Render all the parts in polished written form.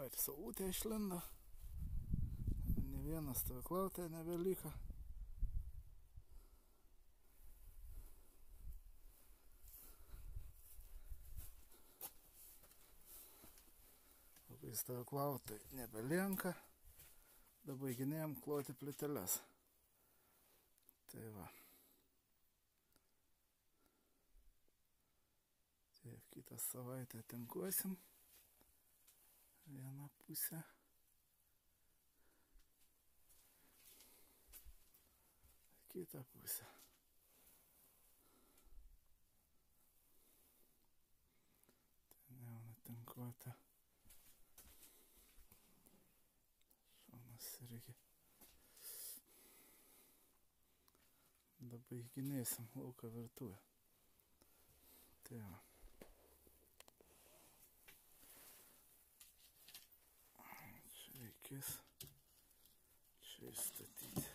Va, ir saulutė išlindo. Ne vienas stovyklautojas nebeliko. Labai stovyklautojai nebelieka. Dabar baiginėjom kloti plyteles. Tai va. Taip, kitą savaitę tinkuosim. Vieną pusę. Kitą pusę. Ten jau nutinkuota. Šonas irgi. Dabar baiginėsim lauko virtuvę. Tai va. Čia reikės čia įstatyti.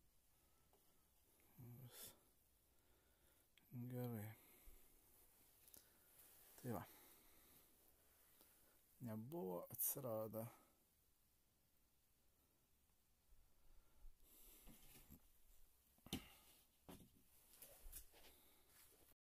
Gerai. Tai va. Nebuvo, atsirado.